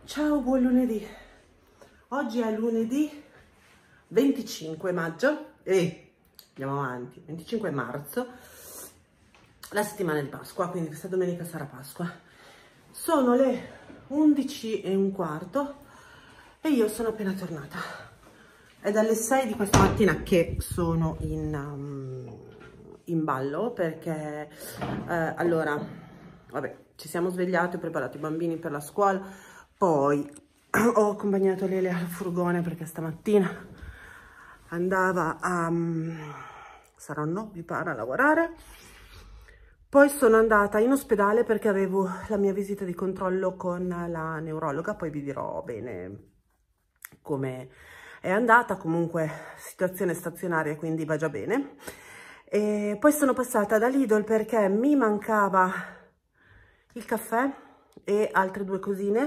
Ciao, buon lunedì. Oggi è lunedì 25 maggio e andiamo avanti, 25 marzo, la settimana di Pasqua, quindi questa domenica sarà Pasqua. Sono le 11:15 e io sono appena tornata. È dalle 6 di questa mattina che sono in ballo perché allora, vabbè, ci siamo svegliati, ho preparato i bambini per la scuola, poi ho accompagnato Lele al furgone perché stamattina andava a Saranno, mi pare, a lavorare. Poi sono andata in ospedale perché avevo la mia visita di controllo con la neurologa, poi vi dirò bene come è andata. Comunque situazione stazionaria, quindi va già bene. E poi sono passata da Lidl perché mi mancava il caffè e altre due cosine,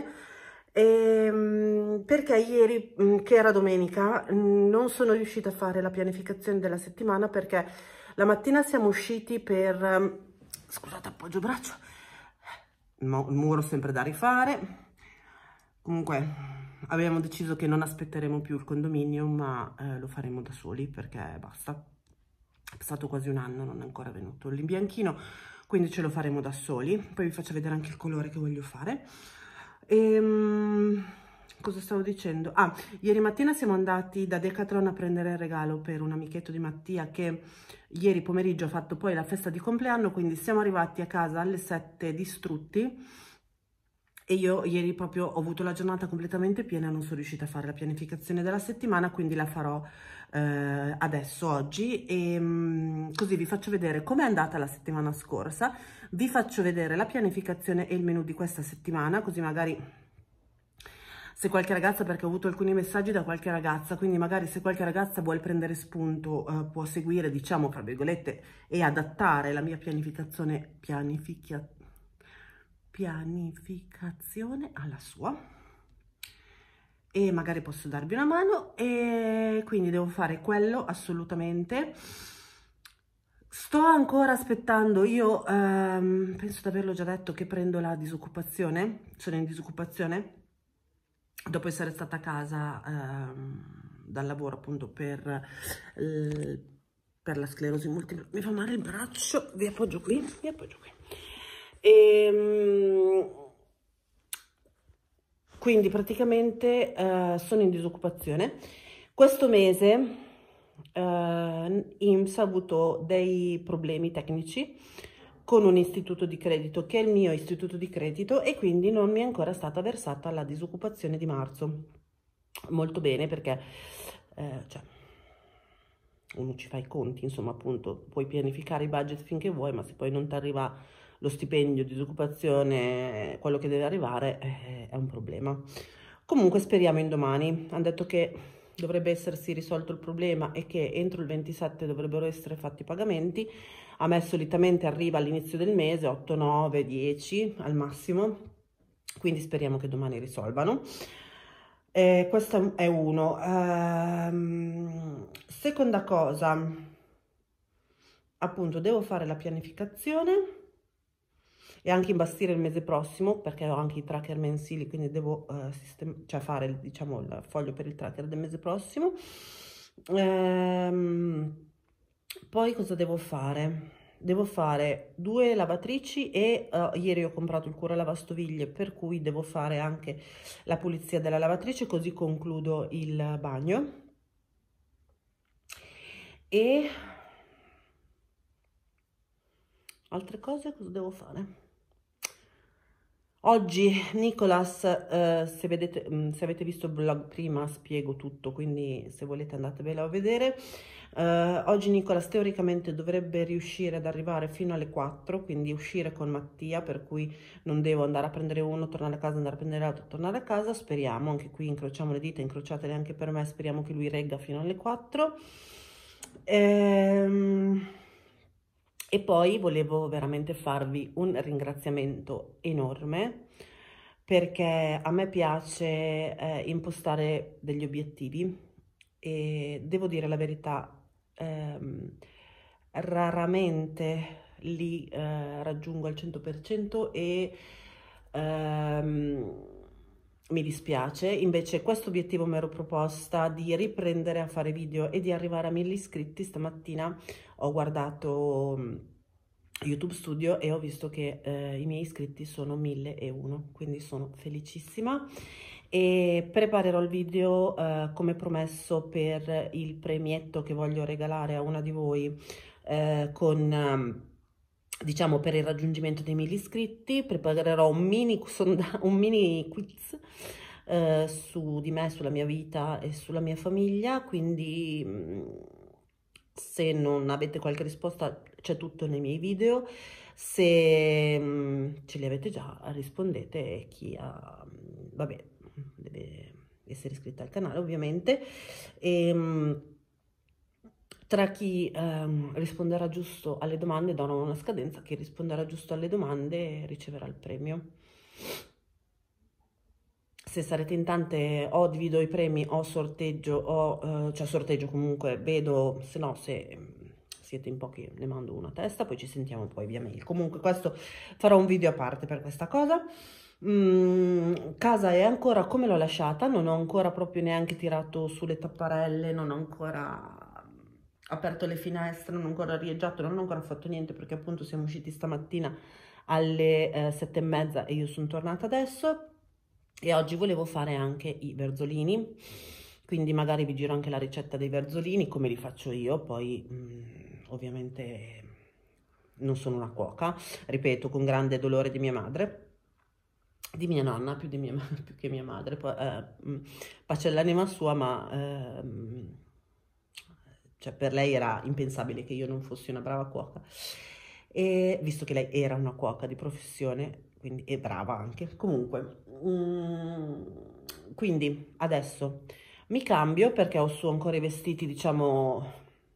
perché ieri, che era domenica, non sono riuscita a fare la pianificazione della settimana perché la mattina siamo usciti per scusate, appoggio braccio, il muro sempre da rifare. Comunque abbiamo deciso che non aspetteremo più il condominio, ma lo faremo da soli perché basta. È passato quasi un anno, non è ancora venuto l'imbianchino, quindi ce lo faremo da soli. Poi vi faccio vedere anche il colore che voglio fare. Cosa stavo dicendo? Ah, ieri mattina siamo andati da Decathlon a prendere il regalo per un amichetto di Mattia che ieri pomeriggio ha fatto poi la festa di compleanno, quindi siamo arrivati a casa alle 7 distrutti e io ieri proprio ho avuto la giornata completamente piena, non sono riuscita a fare la pianificazione della settimana, quindi la farò adesso, oggi, e così vi faccio vedere com'è andata la settimana scorsa, vi faccio vedere la pianificazione e il menù di questa settimana, così magari se qualche ragazza, perché ho avuto alcuni messaggi da qualche ragazza, quindi magari se qualche ragazza vuole prendere spunto può seguire, diciamo, fra virgolette, e adattare la mia pianificazione alla sua, e magari posso darvi una mano, e quindi devo fare quello assolutamente. Sto ancora aspettando, io penso di averlo già detto che prendo la disoccupazione, sono in disoccupazione dopo essere stata a casa dal lavoro appunto per la sclerosi multipla. Mi fa male il braccio, vi appoggio qui. Quindi praticamente sono in disoccupazione. Questo mese INPS ha avuto dei problemi tecnici con un istituto di credito che è il mio istituto di credito, e quindi non mi è ancora stata versata la disoccupazione di marzo. Molto bene, perché cioè, uno ci fa i conti, insomma, appunto, puoi pianificare i budget finché vuoi, ma se poi non ti arriva lo stipendio di disoccupazione, quello che deve arrivare, è un problema. Comunque speriamo in domani. Hanno detto che dovrebbe essersi risolto il problema e che entro il 27 dovrebbero essere fatti i pagamenti. A me solitamente arriva all'inizio del mese, 8, 9, 10 al massimo, quindi speriamo che domani risolvano. Questo è uno. Seconda cosa, appunto, devo fare la pianificazione e anche imbastire il mese prossimo, perché ho anche i tracker mensili, quindi devo cioè fare, diciamo, il foglio per il tracker del mese prossimo. Poi cosa devo fare? Devo fare 2 lavatrici e ieri ho comprato il curalavastoviglie, per cui devo fare anche la pulizia della lavatrice, così concludo il bagno. E altre cose cosa devo fare? Oggi Nicolas, se avete visto il vlog prima spiego tutto, quindi se volete andatevelo a vedere. Oggi Nicolas teoricamente dovrebbe riuscire ad arrivare fino alle 4, quindi uscire con Mattia, per cui non devo andare a prendere uno, tornare a casa, andare a prendere l'altro, tornare a casa. Speriamo, anche qui incrociamo le dita, incrociatele anche per me, speriamo che lui regga fino alle 4. E poi volevo veramente farvi un ringraziamento enorme, perché a me piace impostare degli obiettivi e devo dire la verità, raramente li raggiungo al 100%, e mi dispiace. Invece questo obiettivo mi ero proposta di riprendere a fare video e di arrivare a 1000 iscritti. Stamattina ho guardato YouTube Studio e ho visto che i miei iscritti sono 1001, quindi sono felicissima e preparerò il video come promesso per il premietto che voglio regalare a una di voi diciamo per il raggiungimento dei 1000 iscritti. Preparerò un mini quiz su di me, sulla mia vita e sulla mia famiglia, quindi se non avete qualche risposta c'è tutto nei miei video. Se ce li avete già, rispondete, e chi ha, vabbè, deve essere iscritta al canale ovviamente. Tra chi risponderà giusto alle domande darò una scadenza, chi risponderà giusto alle domande riceverà il premio. Se sarete in tante o divido i premi o sorteggio, o cioè sorteggio comunque, vedo, se no, se siete in pochi ne mando una a testa, poi ci sentiamo poi via mail. Comunque questo farò un video a parte per questa cosa. Casa è ancora come l'ho lasciata, non ho ancora proprio neanche tirato sulle tapparelle, non ho ancora aperto le finestre, non ho ancora arieggiato, non ho ancora fatto niente perché appunto siamo usciti stamattina alle 7:30 e io sono tornata adesso. E oggi volevo fare anche i verzolini, quindi magari vi giro anche la ricetta dei verzolini come li faccio io. Poi ovviamente non sono una cuoca, ripeto, con grande dolore di mia madre, di mia nonna più che mia madre, pace all'anima sua, ma cioè per lei era impensabile che io non fossi una brava cuoca, e visto che lei era una cuoca di professione, quindi è brava anche. Comunque quindi adesso mi cambio perché ho su ancora i vestiti, diciamo,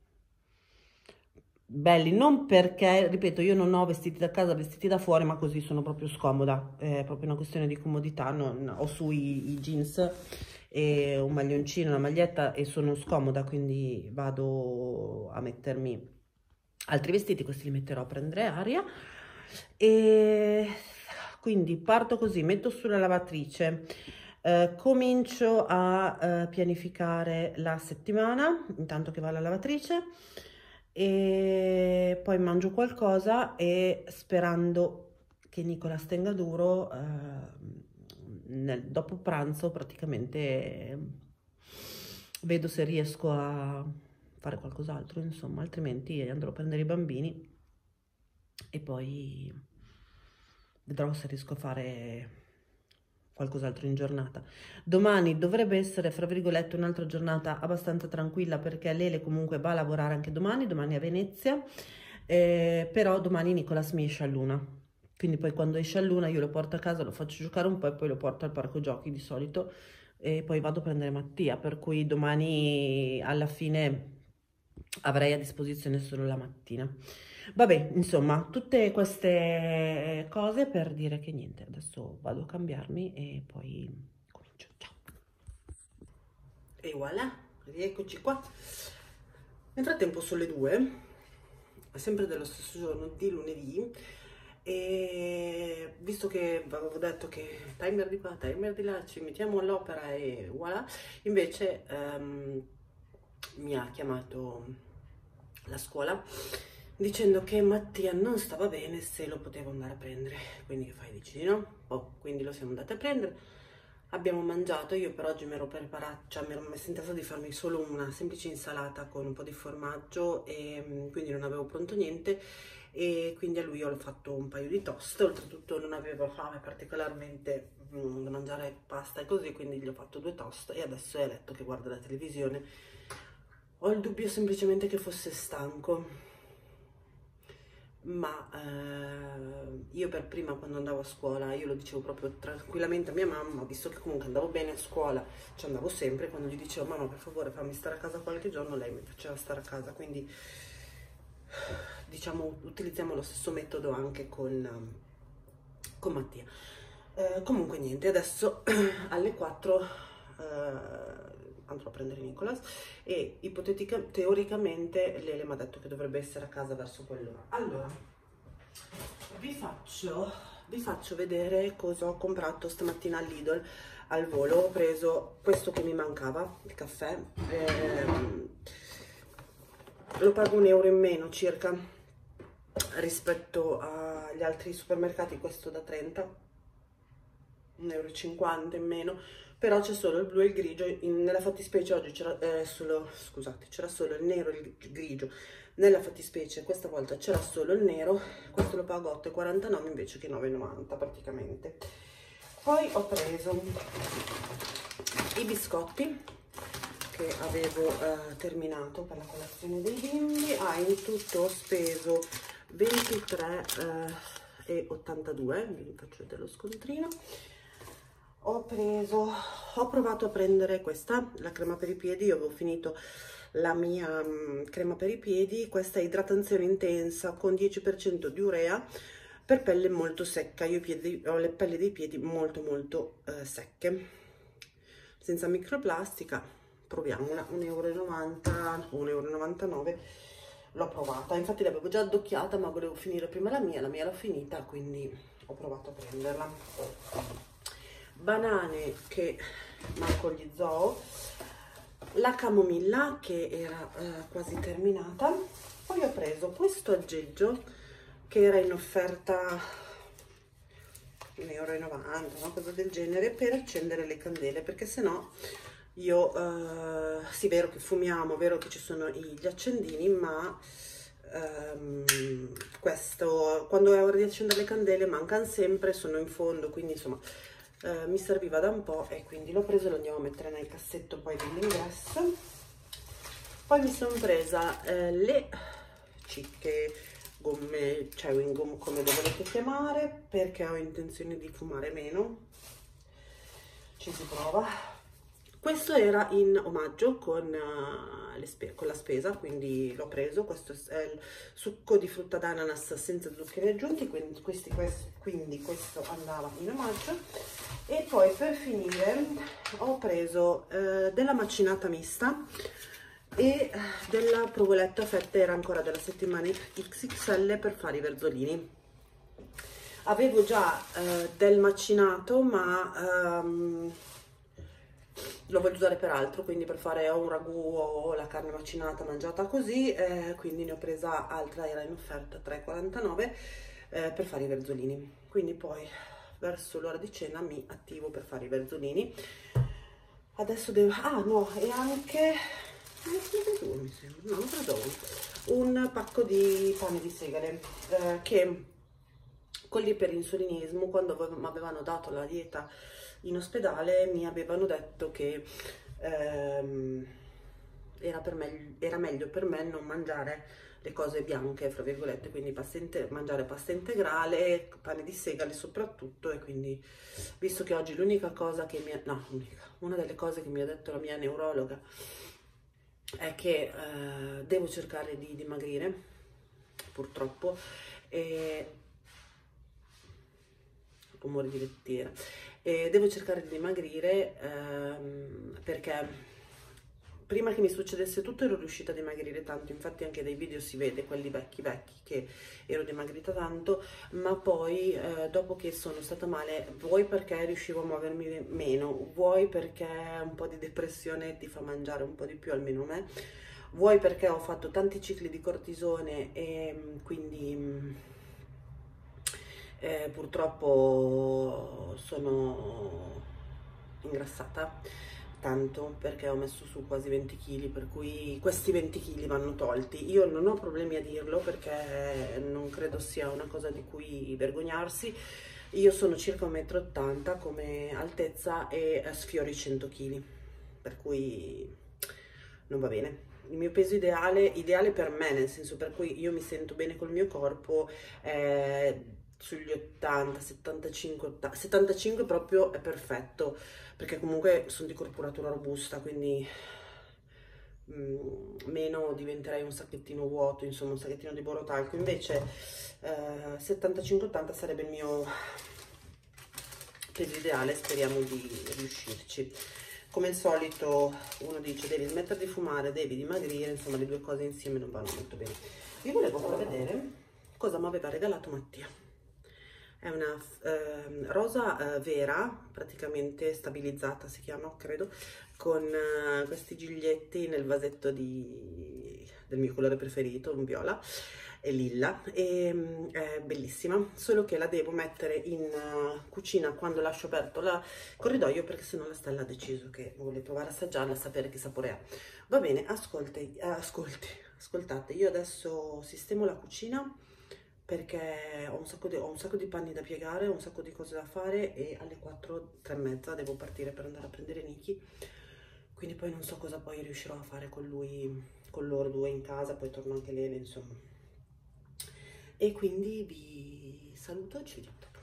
belli, non perché, ripeto, io non ho vestiti da casa, vestiti da fuori, ma così sono proprio scomoda, è proprio una questione di comodità. Ho su i jeans e un maglioncino, una maglietta e sono scomoda, quindi vado a mettermi altri vestiti, questi li metterò a prendere aria. E quindi parto così, metto sulla lavatrice, comincio a pianificare la settimana intanto che va alla lavatrice, e poi mangio qualcosa e sperando che Nicola tenga duro, dopo pranzo praticamente vedo se riesco a fare qualcos'altro, insomma, altrimenti andrò a prendere i bambini e poi vedrò se riesco a fare qualcos'altro in giornata. Domani dovrebbe essere, fra virgolette, un'altra giornata abbastanza tranquilla perché Lele comunque va a lavorare anche domani a Venezia, però domani Nicolas mi esce a luna, quindi poi quando esce a luna io lo porto a casa, lo faccio giocare un po' e poi lo porto al parco giochi di solito e poi vado a prendere Mattia, per cui domani alla fine avrei a disposizione solo la mattina. Vabbè, insomma, tutte queste cose per dire che niente, adesso vado a cambiarmi e poi comincio. Ciao! E voilà, rieccoci qua. Nel frattempo sono le 2, sempre dello stesso giorno di lunedì, e visto che avevo detto che timer di qua, timer di là, ci mettiamo all'opera e voilà, invece mi ha chiamato la scuola dicendo che Mattia non stava bene, se lo potevo andare a prendere. Quindi che fai, dici di no? Oh, quindi lo siamo andati a prendere, abbiamo mangiato. Io per oggi mi ero preparata, cioè mi ero messa in testa di farmi solo una semplice insalata con un po' di formaggio e quindi non avevo pronto niente, e quindi a lui ho fatto un paio di toast. Oltretutto non avevo fame particolarmente da mangiare pasta e così, quindi gli ho fatto 2 toast e adesso è a letto che guarda la televisione. Ho il dubbio semplicemente che fosse stanco, ma io per prima, quando andavo a scuola, io lo dicevo proprio tranquillamente a mia mamma, visto che comunque andavo bene a scuola, ci andavo sempre, quando gli dicevo mamma per favore fammi stare a casa qualche giorno, lei mi faceva stare a casa. Quindi diciamo utilizziamo lo stesso metodo anche con Mattia. Comunque niente, adesso alle 4 andrò a prendere Nicolas e teoricamente Lele mi ha detto che dovrebbe essere a casa verso quell'ora. Allora, vi faccio vedere cosa ho comprato stamattina all'Idol. al volo. Ho preso questo che mi mancava, il caffè, lo pago 1 euro in meno circa rispetto agli altri supermercati, questo da 30, 1,50 euro in meno, però c'è solo il blu e il grigio. Nella fattispecie oggi c'era solo, scusate, c'era solo il nero e il grigio, nella fattispecie questa volta c'era solo il nero. Questo lo pago 8,49 invece che 9,90 praticamente. Poi ho preso i biscotti che avevo terminato per la colazione dei bimbi. In tutto ho speso 23,82, vi faccio vedere lo scontrino. Ho provato a prendere questa, la crema per i piedi. Io avevo finito la mia crema per i piedi, questa idratazione intensa con 10% di urea per pelle molto secca. Io ho le pelli dei piedi molto secche, senza microplastica. Proviamola, 1,90 €, 1,99 €. L'ho provata, infatti l'avevo già addocchiata, ma volevo finire prima la mia l'ho finita, quindi ho provato a prenderla. Banane che manco gli zoo, la camomilla che era quasi terminata. Poi ho preso questo aggeggio che era in offerta 1,90 €, una cosa del genere, per accendere le candele, perché sennò io sì, vero che fumiamo, vero che ci sono gli accendini, ma questo, quando è ora di accendere le candele, mancano sempre, sono in fondo, quindi insomma mi serviva da un po', e quindi l'ho preso e lo andiamo a mettere nel cassetto poi dell'ingresso. Poi mi sono presa le cicche gomme, chewing gum, come le volete chiamare, perché ho intenzione di fumare meno. Ci si prova. Questo era in omaggio con la spesa, quindi l'ho preso. Questo è il succo di frutta d'ananas senza zuccheri aggiunti, quindi questo andava in omaggio. E poi per finire ho preso della macinata mista e della provoletta fetta, era ancora della settimana XXL per fare i verzolini. Avevo già del macinato, ma lo voglio usare per altro, quindi per fare o un ragù o la carne macinata così, quindi ne ho presa altra, era in offerta 3,49 per fare i verzolini. Quindi poi verso l'ora di cena mi attivo per fare i verzolini. Adesso devo, no, e anche mi sembra, no, non credo, un pacco di pane di segale, che con l'iperinsulinismo, quando mi avevano dato la dieta in ospedale, mi avevano detto che era meglio per me non mangiare le cose bianche, fra virgolette, quindi mangiare pasta integrale, pane di segale soprattutto. E quindi, visto che oggi l'unica cosa che una delle cose che mi ha detto la mia neurologa è che devo cercare di dimagrire, purtroppo, rumore di lettiera, devo cercare di dimagrire perché prima che mi succedesse tutto ero riuscita a dimagrire tanto, infatti anche dai video si vede, quelli vecchi che ero dimagrita tanto, ma poi dopo che sono stata male, vuoi perché riuscivo a muovermi meno, vuoi perché un po' di depressione ti fa mangiare un po' di più, almeno me, vuoi perché ho fatto tanti cicli di cortisone e quindi purtroppo sono ingrassata tanto, perché ho messo su quasi 20 kg, per cui questi 20 kg vanno tolti. Io non ho problemi a dirlo, perché non credo sia una cosa di cui vergognarsi. Io sono circa 1,80 m come altezza e sfioro i 100 kg, per cui non va bene. Il mio peso ideale per me, nel senso per cui io mi sento bene col mio corpo, sugli 80, 75, 80, 75 proprio è perfetto, perché comunque sono di corporatura robusta, quindi meno diventerei un sacchettino vuoto, insomma un sacchettino di borotalco. Invece 75-80 sarebbe il mio peso ideale, speriamo di riuscirci. Come al solito uno dice devi smettere di fumare, devi dimagrire, insomma le due cose insieme non vanno molto bene. Vi volevo far vedere cosa mi aveva regalato Mattia. è una rosa vera, praticamente stabilizzata si chiama, credo, con questi giglietti nel vasetto del mio colore preferito, un viola e lilla, e è bellissima, solo che la devo mettere in cucina quando lascio aperto il corridoio, perché sennò la Stella ha deciso che vuole provare a assaggiarla, a sapere che sapore ha. Va bene, ascoltate, io adesso sistemo la cucina perché ho un sacco di panni da piegare, ho un sacco di cose da fare e alle 4, 3 e mezza devo partire per andare a prendere Niki, quindi poi non so cosa poi riuscirò a fare con lui, con loro due in casa, poi torno anche Lele, insomma. E quindi vi saluto e ci vediamo dopo.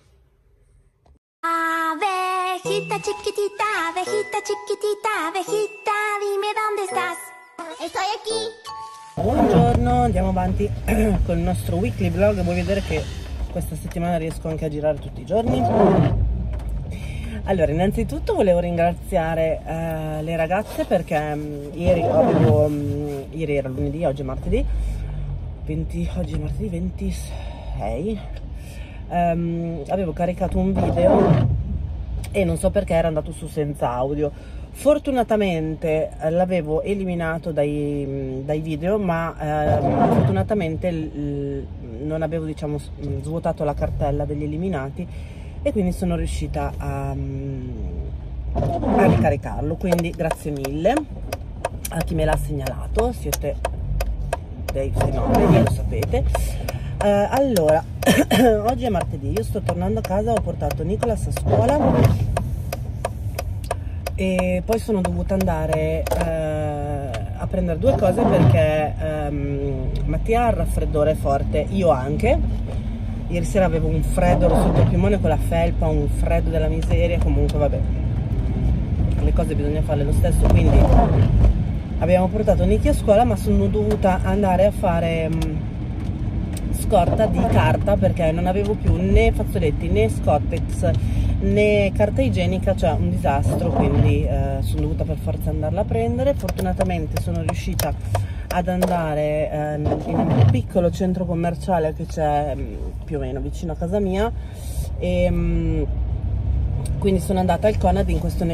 Abejita chiquitita, abejita, dime dónde estás. Estoy aquí. Buongiorno, andiamo avanti con il nostro weekly vlog. Vuoi vedere che questa settimana riesco anche a girare tutti i giorni? Allora, innanzitutto volevo ringraziare le ragazze perché ieri era lunedì, oggi è martedì, oggi è martedì 26, avevo caricato un video e non so perché era andato su senza audio. Fortunatamente l'avevo eliminato dai video, ma fortunatamente non avevo, diciamo, svuotato la cartella degli eliminati e quindi sono riuscita a ricaricarlo, quindi grazie mille a chi me l'ha segnalato, siete dei fenomeni, lo sapete. Allora, oggi è martedì, io sto tornando a casa, ho portato Nicolas a scuola e poi sono dovuta andare a prendere due cose perché Mattia ha il raffreddore forte, io anche. Ieri sera avevo un freddo, ero sotto il piumone con la felpa, un freddo della miseria, comunque vabbè, le cose bisogna farle lo stesso, quindi abbiamo portato Niki a scuola, ma sono dovuta andare a fare scorta di carta perché non avevo più né fazzoletti né Scottex né carta igienica, cioè un disastro, quindi sono dovuta per forza andarla a prendere. Fortunatamente sono riuscita ad andare in un piccolo centro commerciale che c'è più o meno vicino a casa mia, quindi sono andata al Conad in questo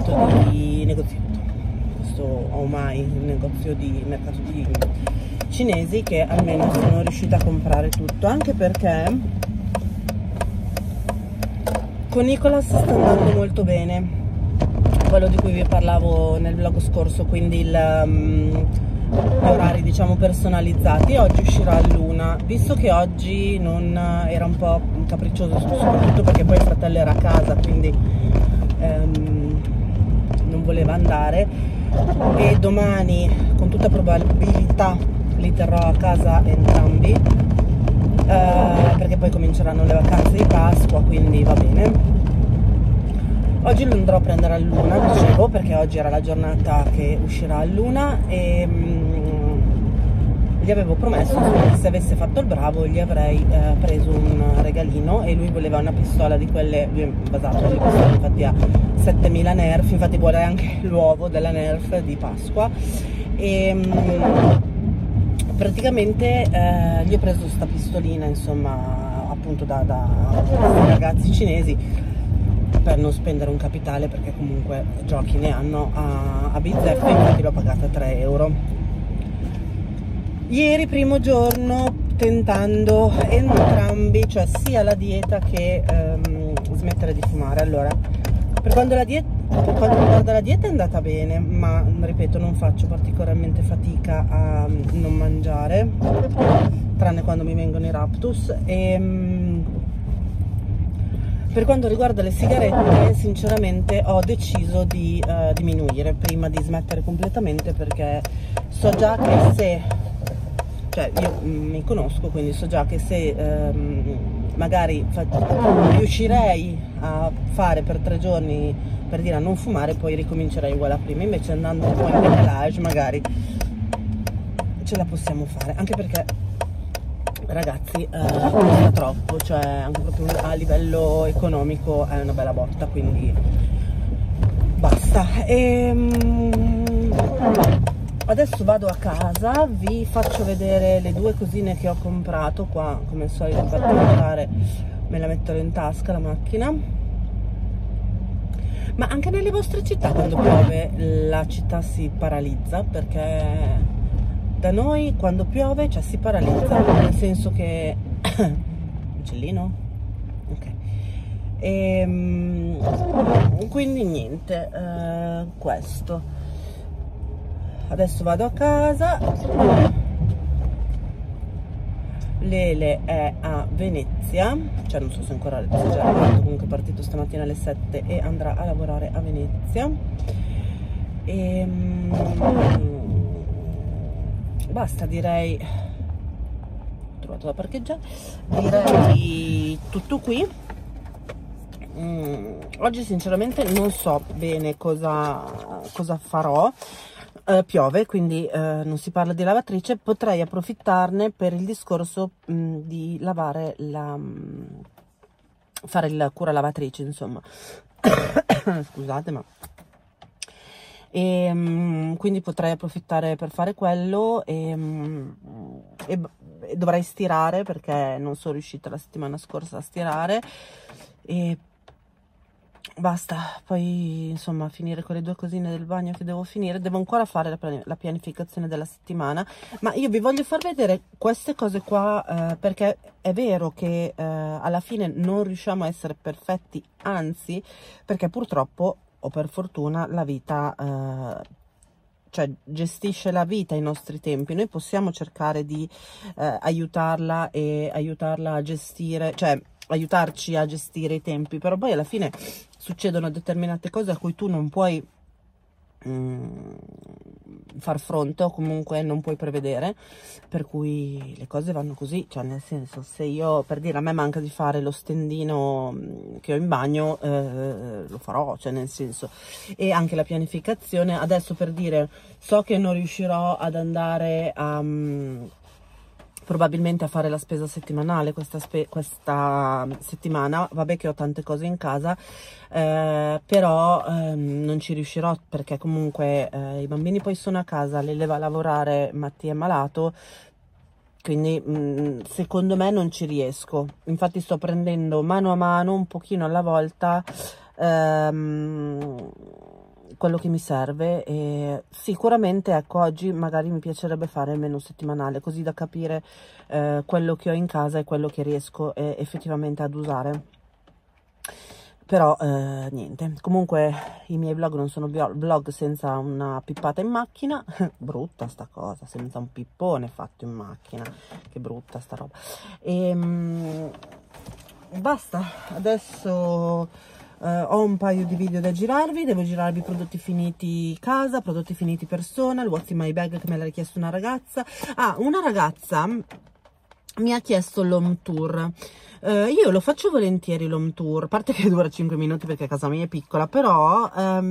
questo Omai, un negozio di mercato di cinesi, che almeno sono riuscita a comprare tutto, anche perché con Nicolas sta andando molto bene, quello di cui vi parlavo nel vlog scorso, quindi gli orari, diciamo, personalizzati. Oggi uscirà all'una, visto che oggi non era un po' capriccioso, soprattutto perché poi il fratello era a casa, quindi non voleva andare, e domani con tutta probabilità li terrò a casa entrambi, perché poi cominceranno le vacanze di Pasqua, quindi va bene. Oggi lo andrò a prendere all'una, dicevo, perché oggi era la giornata che uscirà all'una, e gli avevo promesso che se avesse fatto il bravo gli avrei preso un regalino, e lui voleva una pistola di quelle, basato sulle pistole, infatti ha 7000 nerf, infatti vuole anche l'uovo della nerf di Pasqua, e praticamente gli ho preso questa pistolina, insomma, appunto da ragazzi cinesi, per non spendere un capitale, perché comunque giochi ne hanno a bizzeffe, infatti l'ho pagata 3 euro. Ieri primo giorno tentando entrambi, cioè sia la dieta che smettere di fumare. Allora, per quanto riguarda la dieta è andata bene, ma ripeto, non faccio particolarmente fatica a non mangiare, tranne quando mi vengono i raptus. Per quanto riguarda le sigarette, sinceramente ho deciso di diminuire prima di smettere completamente, perché so già che se, cioè io mi conosco, quindi so già che se magari riuscirei a fare per 3 giorni, per dire, a non fumare, poi ricomincerei uguale a prima. Invece andando un po' in decalage magari ce la possiamo fare, anche perché, ragazzi, costa troppo, cioè anche proprio a livello economico è una bella botta, quindi basta. Adesso vado a casa, vi faccio vedere le due cosine che ho comprato qua, come al solito, per portare me la metterò in tasca la macchina. Ma anche nelle vostre città quando piove la città si paralizza? Perché da noi quando piove, cioè, si paralizza, nel senso che uccellino? Ok. Quindi niente, questo. Adesso vado a casa. Lele è a Venezia, cioè non so se ancora se è già arrivato, comunque è partito stamattina alle 7 e andrà a lavorare a Venezia. Basta, direi, ho trovato da parcheggiare, direi tutto qui. Oggi sinceramente non so bene cosa farò. Piove, quindi non si parla di lavatrice. Potrei approfittarne per il discorso di lavare fare il cura lavatrice, insomma. Scusate, ma quindi potrei approfittare per fare quello e dovrei stirare perché non sono riuscita la settimana scorsa a stirare e basta. Poi insomma finire con le 2 cosine del bagno che devo finire. Devo ancora fare la pianificazione della settimana, ma io vi voglio far vedere queste cose qua perché è vero che alla fine non riusciamo a essere perfetti, anzi, perché purtroppo o per fortuna la vita cioè gestisce la vita ai nostri tempi. Noi possiamo cercare di aiutarla e aiutarla a gestire, cioè aiutarci a gestire i tempi, però poi alla fine succedono determinate cose a cui tu non puoi far fronte o comunque non puoi prevedere, per cui le cose vanno così, cioè nel senso, se io, per dire, a me manca di fare lo stendino che ho in bagno, lo farò, cioè nel senso, e anche la pianificazione. Adesso, per dire, so che non riuscirò ad andare a probabilmente a fare la spesa settimanale questa settimana, vabbè che ho tante cose in casa, però non ci riuscirò perché comunque i bambini poi sono a casa, Lele va a lavorare, Mattia è malato, quindi secondo me non ci riesco. Infatti sto prendendo mano a mano, un pochino alla volta, quello che mi serve, e sicuramente, ecco, oggi magari mi piacerebbe fare il menù settimanale, così da capire quello che ho in casa e quello che riesco effettivamente ad usare. Però niente, comunque i miei vlog non sono vlog senza una pippata in macchina. Brutta sta cosa, senza un pippone fatto in macchina, che brutta sta roba. Basta, adesso ho un paio di video da girarvi, devo girarvi prodotti finiti casa, prodotti finiti persona, il What's in my bag che me l'ha richiesto una ragazza. Una ragazza mi ha chiesto l'home tour. Io lo faccio volentieri l'home tour, a parte che dura 5 minuti perché casa mia è piccola, però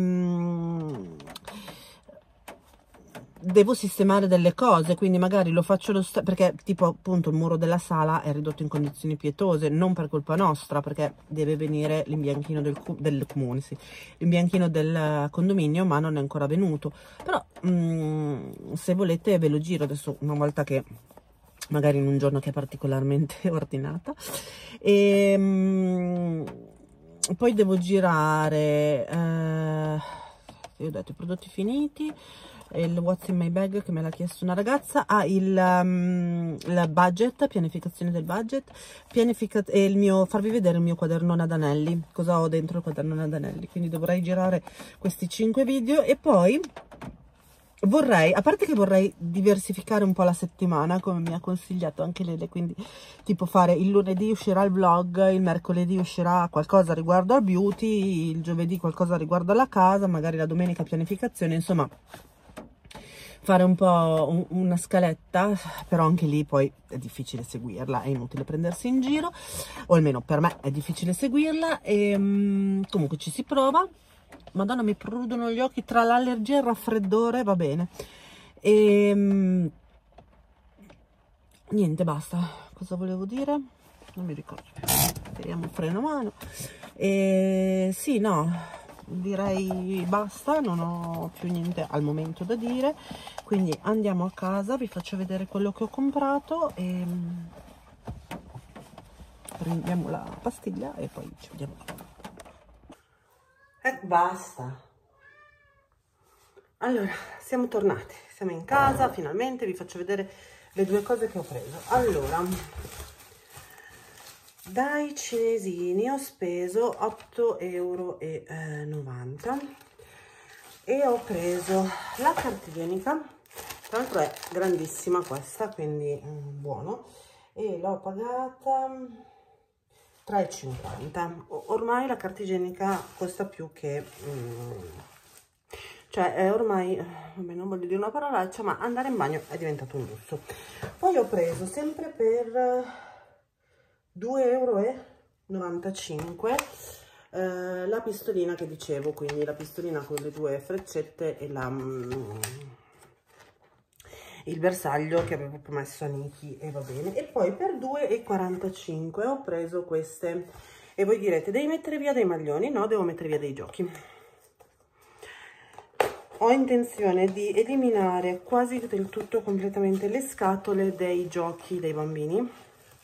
devo sistemare delle cose, quindi magari lo faccio perché tipo appunto il muro della sala è ridotto in condizioni pietose, non per colpa nostra, perché deve venire l'imbianchino del comune, sì, l'imbianchino del condominio, ma non è ancora venuto. Però se volete ve lo giro adesso, una volta che magari in un giorno che è particolarmente ordinata. Poi devo girare io ho detto i prodotti finiti, il What's in my bag che me l'ha chiesto una ragazza, il budget, pianificazione del budget, e il mio, farvi vedere il mio quadernone ad anelli, cosa ho dentro il quadernone ad anelli. Quindi dovrei girare questi 5 video e poi vorrei, a parte che vorrei diversificare un po' la settimana, come mi ha consigliato anche Lele, quindi tipo fare il lunedì uscirà il vlog, il mercoledì uscirà qualcosa riguardo al beauty, il giovedì qualcosa riguardo alla casa, magari la domenica pianificazione, insomma fare un po' una scaletta, però anche lì poi è difficile seguirla, è inutile prendersi in giro, o almeno per me è difficile seguirla, e comunque ci si prova. Madonna, mi prudono gli occhi tra l'allergia e il raffreddore, va bene. Niente, basta. Cosa volevo dire? Non mi ricordo. Tiriamo il freno a mano. Sì, no, direi basta, non ho più niente al momento da dire, quindi andiamo a casa, vi faccio vedere quello che ho comprato prendiamo la pastiglia e poi ci vediamo. Basta. Allora, siamo tornati, siamo in casa, finalmente vi faccio vedere le due cose che ho preso. Allora, dai cinesini ho speso 8,90 € e ho preso la carta igienica, tra l'altro è grandissima questa, quindi buono, e l'ho pagata 3,50 €. Ormai la carta igienica costa più che... cioè ormai, vabbè, non voglio dire una parolaccia, ma andare in bagno è diventato un lusso. Poi ho preso sempre per 2,95 € la pistolina che dicevo, quindi la pistolina con le due freccette e il bersaglio che avevo promesso a Niki, e va bene. E poi per 2,45 € ho preso queste, e voi direte, devi mettere via dei maglioni? No, devo mettere via dei giochi. Ho intenzione di eliminare quasi del tutto completamente le scatole dei giochi dei bambini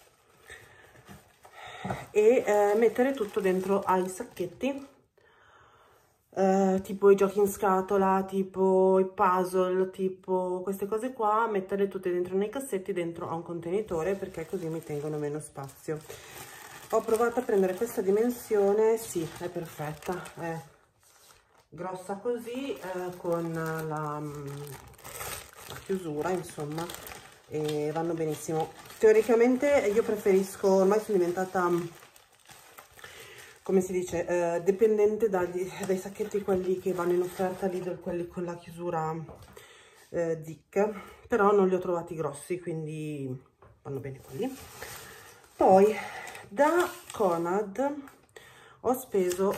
e mettere tutto dentro ai sacchetti, tipo i giochi in scatola, tipo i puzzle, tipo queste cose qua, metterle tutte dentro nei cassetti, dentro a un contenitore, perché così mi tengono meno spazio. Ho provato a prendere questa dimensione, sì, è perfetta, è grossa così, con la chiusura, insomma, e vanno benissimo. Teoricamente io preferisco, ormai sono diventata, come si dice, dipendente dai sacchetti quelli che vanno in offerta Lidl, quelli con la chiusura Zic, però non li ho trovati grossi, quindi vanno bene quelli. Poi da Conad ho speso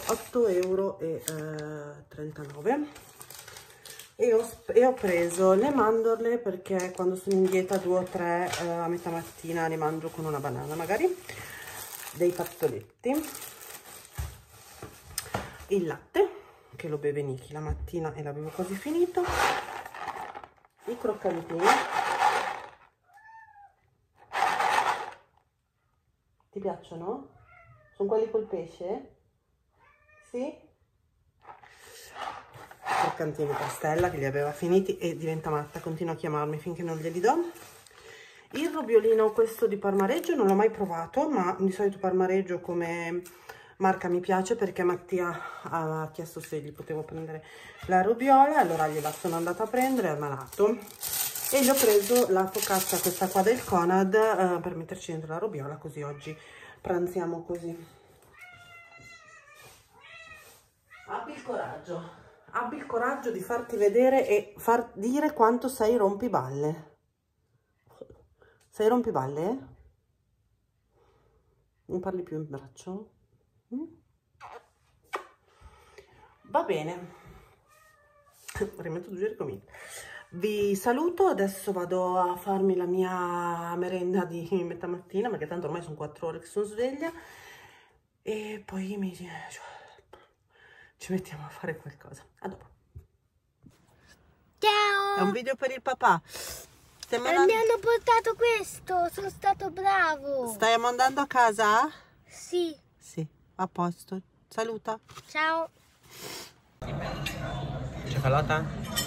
8,39 € e ho preso le mandorle, perché quando sono in dieta 2 o 3 a metà mattina le mangio con una banana magari, dei fazzoletti, il latte che lo beve Niki la mattina e l'avevo quasi finito, i croccantini. Ti piacciono? Sono quelli col pesce? Sì? Croccantini per Stella che li aveva finiti e diventa matta, continua a chiamarmi finché non glieli do. Il robiolino, questo di Parmareggio, non l'ho mai provato, ma di solito Parmareggio come marca mi piace, perché Mattia ha chiesto se gli potevo prendere la robiola, allora gliela sono andata a prendere, è malato, e gli ho preso la focaccia, questa qua del Conad, per metterci dentro la robiola, così oggi pranziamo così. Abbi il coraggio di farti vedere e far dire quanto sei rompiballe. Sei rompiballe? Non parli più in braccio? Va bene. Rimetto 2 ricominci. Vi saluto, adesso vado a farmi la mia merenda di metà mattina, perché tanto ormai sono 4 ore che sono sveglia, e poi ci mettiamo a fare qualcosa. A dopo. Ciao! È un video per il papà. Mi hanno portato questo, sono stato bravo. Stiamo andando a casa? Sì. Sì, a posto. Saluta. Ciao. Cefalota?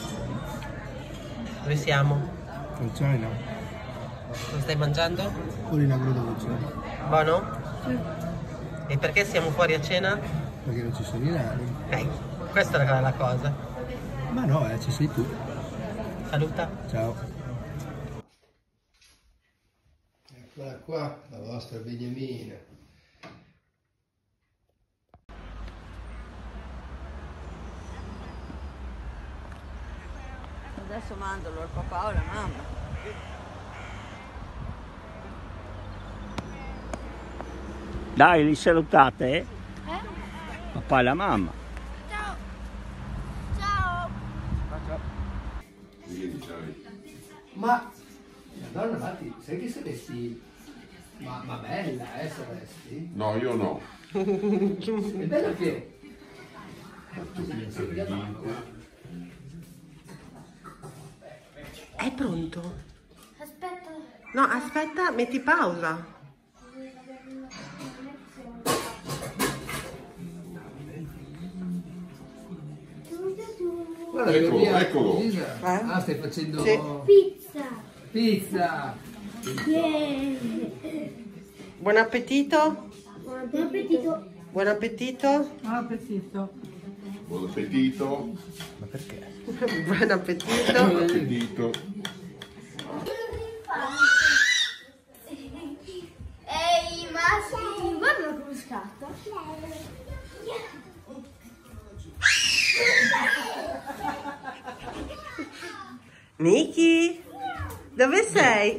Dove siamo? In China. Lo stai mangiando? Purina cruda con cena. Buono? Sì. E perché siamo fuori a cena? Perché non ci sono i nani. Questa era la cosa. Ma no, ci sei tu. Saluta. Ciao. Eccola qua, la vostra beniamina. Adesso mandalo al papà o alla mamma. Dai, li salutate? Papà e la mamma. Ciao. Ciao. Ma, madonna Matti, sai che saresti... Ma bella, saresti? No, io no. È bella che... È pronto? Aspetta. No, aspetta, metti pausa. Guarda, Eccolo, via, eccolo. Lisa. Ah, stai facendo Sì. Pizza. pizza. Yeah. Buon appetito. Buon appetito. Buon appetito. Buon appetito. Buon appetito. Ma perché? Buon appetito. Buon appetito. Ehi, Massi, guarda come scatta. Niki, dove sei?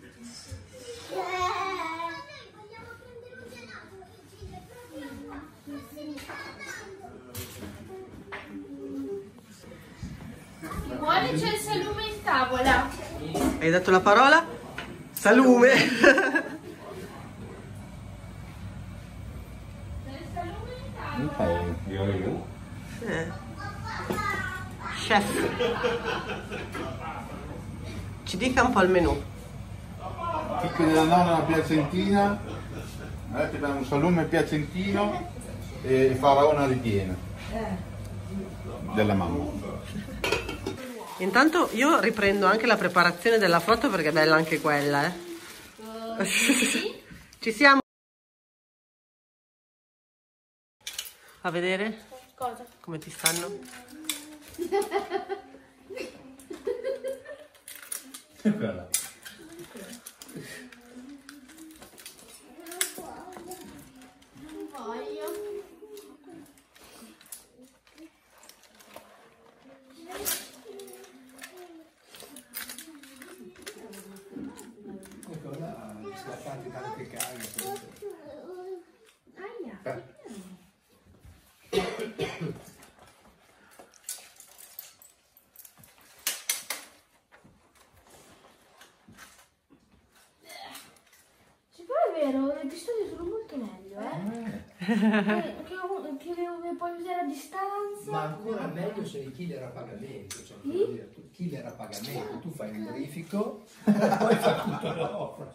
Vuole c'è il salume in tavola. Hai dato la parola? Salume. Chef. Ci dica un po' il menù. Chicche della nonna una piacentina, ti danno un salume piacentino e faraona ripiena della mamma. Intanto io riprendo anche la preparazione della foto perché è bella anche quella, eh. Ci siamo? A vedere? Cosa? Come ti stanno? Guarda. Non voglio. Ecco là, scappati tanto che caghi. Aia. Sì, però è vero, le pistole sono molto meglio, che puoi usare a distanza. Ma ancora meglio sono i killer a pagamento, cioè, voglio dire, tu killer a pagamento, tu fai il verifico e poi fai tutto l'opera.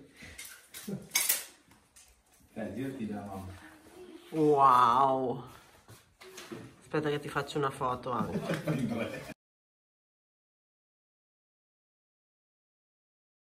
Girati dalla mamma. Wow. Aspetta che ti faccio una foto anche.